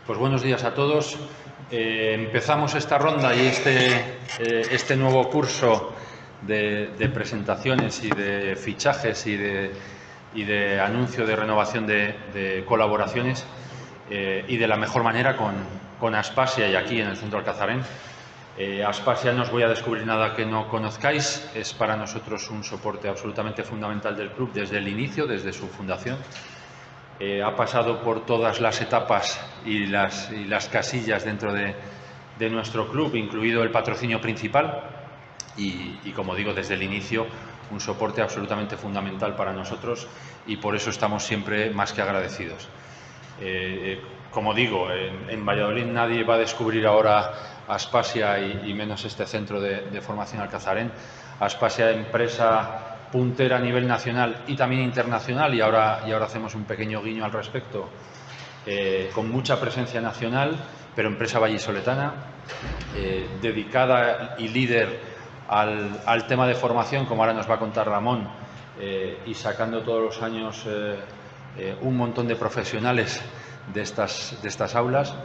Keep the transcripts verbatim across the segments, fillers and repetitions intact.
Pues buenos días a todos. Eh, empezamos esta ronda y este, eh, este nuevo curso de, de presentaciones y de fichajes y de, y de anuncio de renovación de, de colaboraciones eh, y de la mejor manera con, con Aspasia y aquí en el Centro Alcazarén. Eh, Aspasia no os voy a descubrir nada que no conozcáis, es para nosotros un soporte absolutamente fundamental del club desde el inicio, desde su fundación. Eh, ha pasado por todas las etapas y las, y las casillas dentro de, de nuestro club, incluido el patrocinio principal y, y, como digo, desde el inicio un soporte absolutamente fundamental para nosotros y por eso estamos siempre más que agradecidos. Eh, como digo, en, en Valladolid nadie va a descubrir ahora Aspasia y, y menos este centro de, de formación Alcazarén. Aspasia, empresa puntera a nivel nacional y también internacional, y ahora, y ahora hacemos un pequeño guiño al respecto, eh, con mucha presencia nacional, pero empresa vallisoletana, eh, dedicada y líder al, al tema de formación, como ahora nos va a contar Ramón, eh, y sacando todos los años eh, eh, un montón de profesionales de estas, de estas aulas,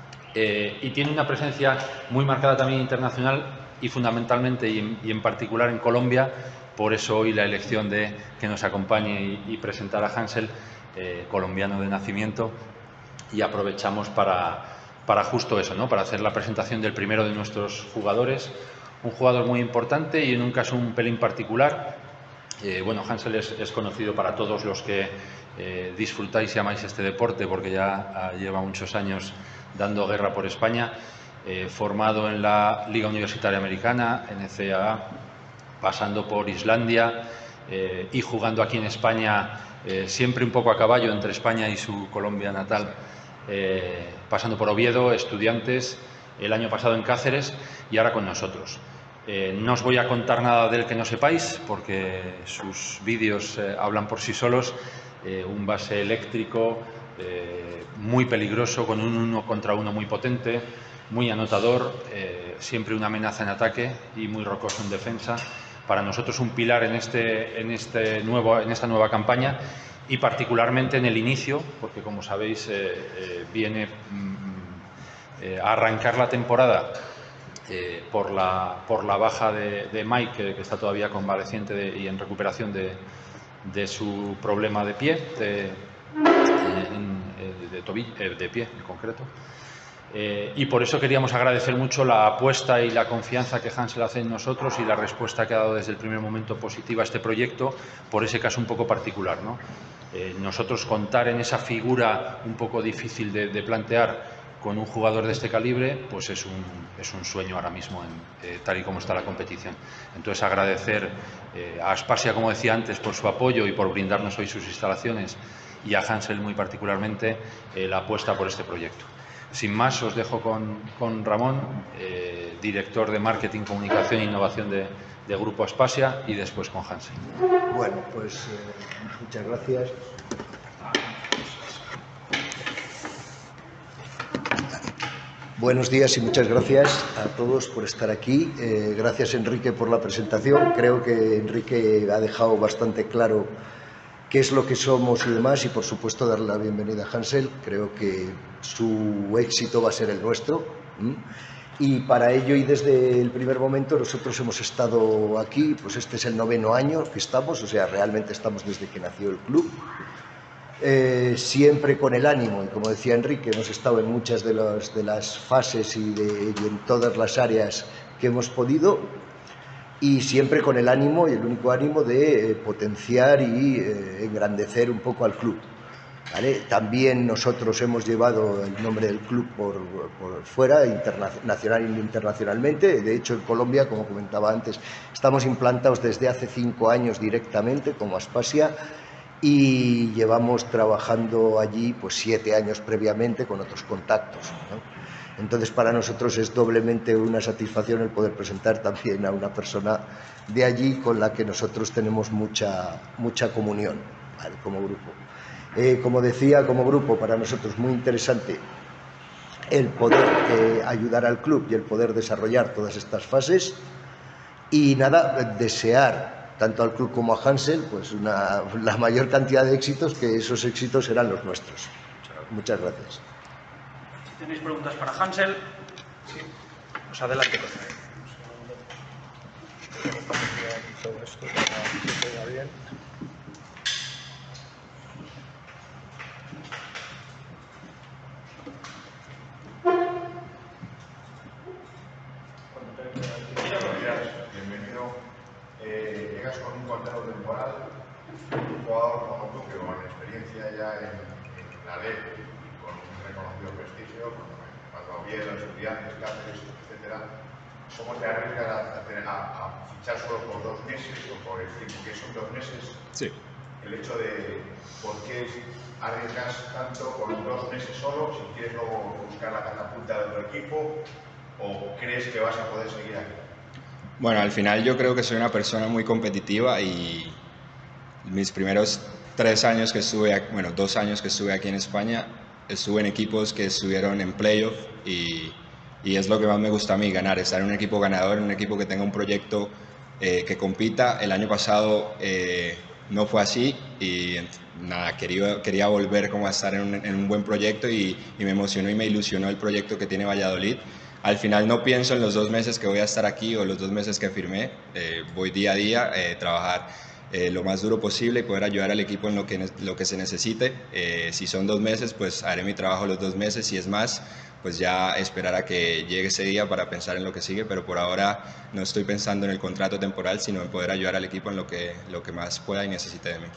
eh, y tiene una presencia muy marcada también internacional y fundamentalmente y en, y en particular en Colombia. Por eso hoy la elección de que nos acompañe y, y presentar a Hansel, eh, colombiano de nacimiento, y aprovechamos para, para justo eso, ¿no? Para hacer la presentación del primero de nuestros jugadores, un jugador muy importante y en un caso un pelín particular. Eh, bueno, Hansel es, es conocido para todos los que eh, disfrutáis y amáis este deporte, porque ya uh, lleva muchos años dando guerra por España, eh, formado en la Liga Universitaria Americana, N C A A, pasando por Islandia eh, y jugando aquí en España, eh, siempre un poco a caballo entre España y su Colombia natal, eh, pasando por Oviedo, Estudiantes, el año pasado en Cáceres y ahora con nosotros. Eh, no os voy a contar nada de él que no sepáis, porque sus vídeos eh, hablan por sí solos. Eh, un base eléctrico eh, muy peligroso, con un uno contra uno muy potente, muy anotador, eh, siempre una amenaza en ataque y muy rocoso en defensa. Para nosotros un pilar en, este, en, este nuevo, en esta nueva campaña y particularmente en el inicio, porque como sabéis eh, eh, viene mm, eh, a arrancar la temporada eh, por, la, por la baja de, de Mike, que, que está todavía convaleciente de, y en recuperación de, de su problema de pie, de, de, de, tobillo, de pie en concreto. Eh, y por eso queríamos agradecer mucho la apuesta y la confianza que Hansel hace en nosotros y la respuesta que ha dado desde el primer momento positiva a este proyecto, por ese caso un poco particular, ¿no? Eh, nosotros contar en esa figura un poco difícil de, de plantear con un jugador de este calibre, pues es un, es un sueño ahora mismo, en, eh, tal y como está la competición. Entonces agradecer eh, a Aspasia, como decía antes, por su apoyo y por brindarnos hoy sus instalaciones, y a Hansel muy particularmente eh, la apuesta por este proyecto. Sin más, os dejo con, con Ramón, eh, director de Marketing, Comunicación e Innovación de, de Grupo Aspasia, y después con Hansel. Bueno, pues eh, muchas gracias. Buenos días y muchas gracias a todos por estar aquí. Eh, gracias, Enrique, por la presentación. Creo que Enrique ha dejado bastante claro qué es lo que somos y demás, y por supuesto darle la bienvenida a Hansel. Creo que su éxito va a ser el nuestro, ¿Mm? y para ello, y desde el primer momento, nosotros hemos estado aquí, pues este es el noveno año que estamos, o sea, realmente estamos desde que nació el club, eh, siempre con el ánimo, y como decía Enrique, hemos estado en muchas de, los, de las fases y, de, y en todas las áreas que hemos podido, y siempre con el ánimo y el único ánimo de eh, potenciar y eh, engrandecer un poco al club, ¿vale? También nosotros hemos llevado el nombre del club por, por fuera, nacional e internacionalmente. De hecho, en Colombia, como comentaba antes, estamos implantados desde hace cinco años directamente como Aspasia, y llevamos trabajando allí pues siete años previamente con otros contactos, ¿no? Entonces, para nosotros es doblemente una satisfacción el poder presentar también a una persona de allí con la que nosotros tenemos mucha, mucha comunión, ¿vale? Como grupo. Eh, como decía, como grupo, para nosotros muy interesante el poder eh, ayudar al club y el poder desarrollar todas estas fases. Y nada, desear tanto al club como a Hansel pues una, la mayor cantidad de éxitos, que esos éxitos serán los nuestros. Muchas gracias. ¿Tenéis preguntas para Hansel? Sí. Pues adelante. Todo esto para que quede bien. Bienvenido. Eh, llegas con un contrato temporal, un jugador como tú, que con experiencia ya en, en la ley, con un reconocido prestigio, cuando Oviedo, Estudiantes, Cáceres, etcétera, ¿cómo te arriesgas a, a, a fichar solo por dos meses o por el tiempo que son dos meses? Sí. El hecho de por qué arriesgas tanto con dos meses solo, si quieres luego buscar la catapulta de otro equipo, o crees que vas a poder seguir aquí. Bueno, al final yo creo que soy una persona muy competitiva y mis primeros tres años que estuve, bueno, dos años que estuve aquí en España, estuve en equipos que estuvieron en playoff y, y es lo que más me gusta a mí, ganar, estar en un equipo ganador, en un equipo que tenga un proyecto eh, que compita. El año pasado eh, no fue así y nada, quería, quería volver como a estar en un, en un buen proyecto y, y me emocionó y me ilusionó el proyecto que tiene Valladolid. Al final no pienso en los dos meses que voy a estar aquí o los dos meses que firmé, eh, voy día a día, eh, trabajar eh, lo más duro posible y poder ayudar al equipo en lo que, lo que se necesite. Eh, si son dos meses, pues haré mi trabajo los dos meses, si es más, pues ya esperar a que llegue ese día para pensar en lo que sigue, pero por ahora no estoy pensando en el contrato temporal, sino en poder ayudar al equipo en lo que, lo que más pueda y necesite de mí.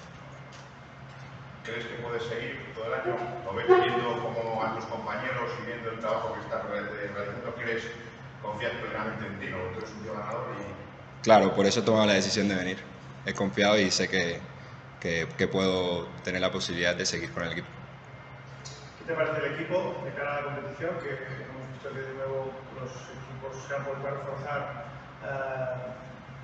¿Crees que puedes seguir todo el año? ¿Lo ves viendo como a tus compañeros y viendo el trabajo que estás realizando? ¿Crees, confías plenamente en ti? ¿No? Tú eres un tío ganador y... Claro, por eso he tomado la decisión de venir. He confiado y sé que, que, que puedo tener la posibilidad de seguir con el equipo. ¿Qué te parece el equipo de cara a la competición? Que hemos visto que de nuevo los equipos se han vuelto a reforzar uh,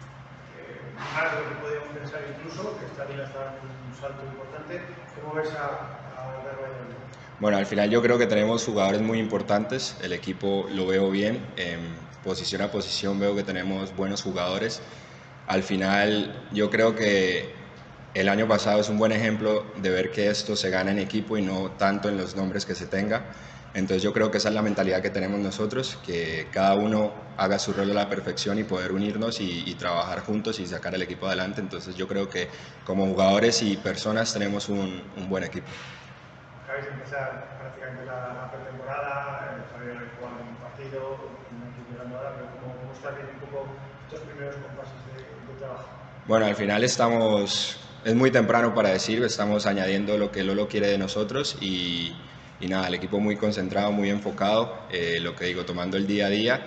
más de lo que podíamos pensar incluso, que esta liga está en un salto importante. ¿Cómo ves a, a Valladolid? Bueno, al final yo creo que tenemos jugadores muy importantes, el equipo lo veo bien, en posición a posición veo que tenemos buenos jugadores. Al final yo creo que el año pasado es un buen ejemplo de ver que esto se gana en equipo y no tanto en los nombres que se tenga. Entonces yo creo que esa es la mentalidad que tenemos nosotros, que cada uno haga su rol a la perfección y poder unirnos y, y trabajar juntos y sacar el equipo adelante. Entonces yo creo que como jugadores y personas tenemos un, un buen equipo. Acabáis de empezar prácticamente la, la pretemporada, eh, todavía no habéis jugado un partido, no estoy llegando ahora, pero ¿cómo, cómo están viendo un poco estos primeros compases de, de trabajo? Bueno, al final estamos, es muy temprano para decir, estamos añadiendo lo que Lolo quiere de nosotros y, y nada, el equipo muy concentrado, muy enfocado, eh, lo que digo, tomando el día a día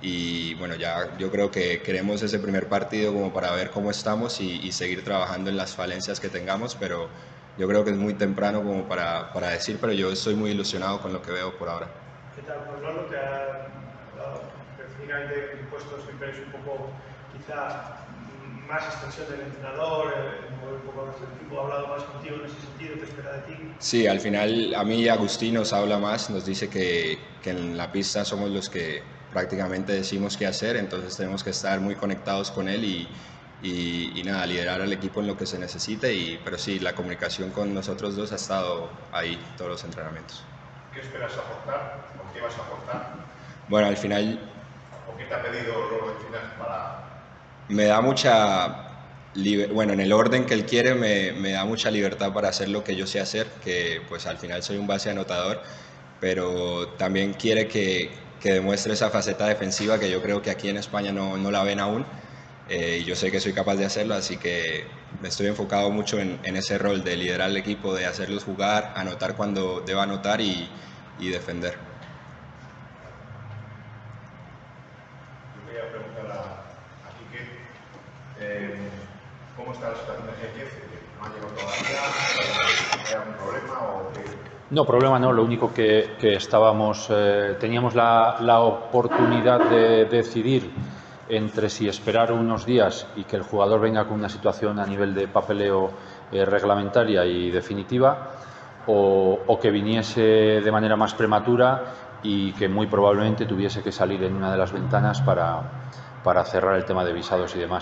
y bueno, ya yo creo que queremos ese primer partido como para ver cómo estamos y, y seguir trabajando en las falencias que tengamos, pero yo creo que es muy temprano como para, para decir, pero yo estoy muy ilusionado con lo que veo por ahora. ¿Qué tal, pues Lolo? ¿Te ha dado el final de impuestos siempre es un poco, quizá, más extensión del entrenador, eh, mover un poco más el equipo, ha hablado más contigo en ese sentido, ¿qué espera de ti? Sí, al final a mí y a Agustín nos habla más, nos dice que, que en la pista somos los que prácticamente decimos qué hacer, entonces tenemos que estar muy conectados con él y, y, y nada, liderar al equipo en lo que se necesite, y, pero sí, la comunicación con nosotros dos ha estado ahí todos los entrenamientos. ¿Qué esperas aportar? ¿O qué vas a aportar? Bueno, al final... ¿O qué te ha pedido Lolo al final para...? Me da mucha... Bueno, en el orden que él quiere me, me da mucha libertad para hacer lo que yo sé hacer, que pues al final soy un base anotador, pero también quiere que, que demuestre esa faceta defensiva que yo creo que aquí en España no, no la ven aún, eh, y yo sé que soy capaz de hacerlo, así que me estoy enfocado mucho en, en ese rol de liderar el equipo, de hacerlos jugar, anotar cuando deba anotar y, y defender. Yo quería preguntar a, a Quique, eh, ¿cómo está la situación de G Q? ¿No ha llegado todavía? ¿Hay algún problema o qué? No, problema no, lo único que, que estábamos, eh, teníamos la, la oportunidad de decidir entre si esperar unos días y que el jugador venga con una situación a nivel de papeleo eh, reglamentaria y definitiva, o, o que viniese de manera más prematura y que muy probablemente tuviese que salir en una de las ventanas para, para cerrar el tema de visados y demás.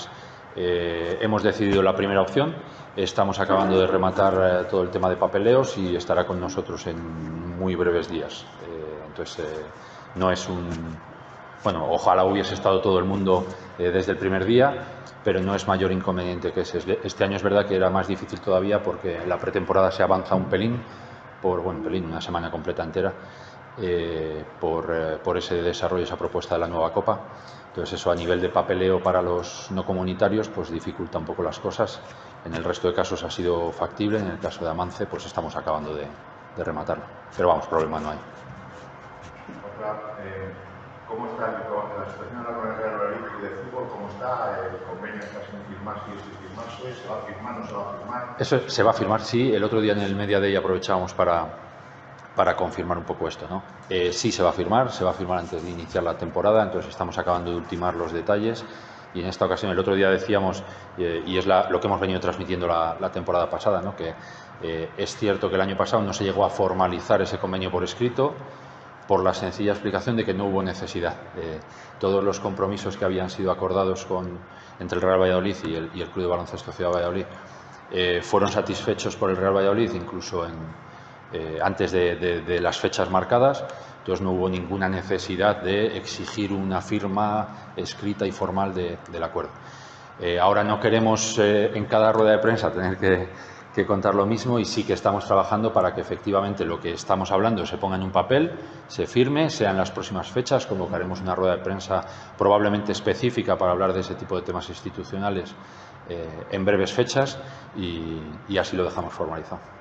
Eh, hemos decidido la primera opción, estamos acabando de rematar eh, todo el tema de papeleos y estará con nosotros en muy breves días. Eh, entonces, eh, no es un... Bueno, ojalá hubiese estado todo el mundo eh, desde el primer día, pero no es mayor inconveniente que ese. Este año es verdad que era más difícil todavía porque la pretemporada se avanza un pelín, por bueno, un pelín, una semana completa entera, eh, por, eh, por ese desarrollo, esa propuesta de la nueva Copa. Entonces eso a nivel de papeleo para los no comunitarios pues dificulta un poco las cosas. En el resto de casos ha sido factible, en el caso de Amance pues estamos acabando de, de rematarlo. Pero vamos, problema no hay. Otra, eh, ¿cómo está el, la situación de la Real Valladolid y de fútbol? ¿Cómo está? ¿El convenio está sin firmar? ¿Sí, sin firmarse? ¿Se va a firmar? ¿No se va a firmar? Eso se va a firmar, sí. El otro día en el Media Day aprovechábamos para, para confirmar un poco esto, ¿no? Eh, sí se va a firmar, se va a firmar antes de iniciar la temporada, entonces estamos acabando de ultimar los detalles y en esta ocasión, el otro día decíamos, eh, y es la, lo que hemos venido transmitiendo la, la temporada pasada, ¿no? Que eh, es cierto que el año pasado no se llegó a formalizar ese convenio por escrito por la sencilla explicación de que no hubo necesidad. Eh, todos los compromisos que habían sido acordados con, entre el Real Valladolid y el, y el Club de Baloncesto Ciudad Valladolid eh, fueron satisfechos por el Real Valladolid, incluso en, eh, antes de, de, de las fechas marcadas. Entonces no hubo ninguna necesidad de exigir una firma escrita y formal de, del acuerdo. Eh, ahora no queremos eh, en cada rueda de prensa tener que, que contar lo mismo y sí que estamos trabajando para que efectivamente lo que estamos hablando se ponga en un papel, se firme, sean las próximas fechas. Convocaremos una rueda de prensa probablemente específica para hablar de ese tipo de temas institucionales eh, en breves fechas y, y así lo dejamos formalizado.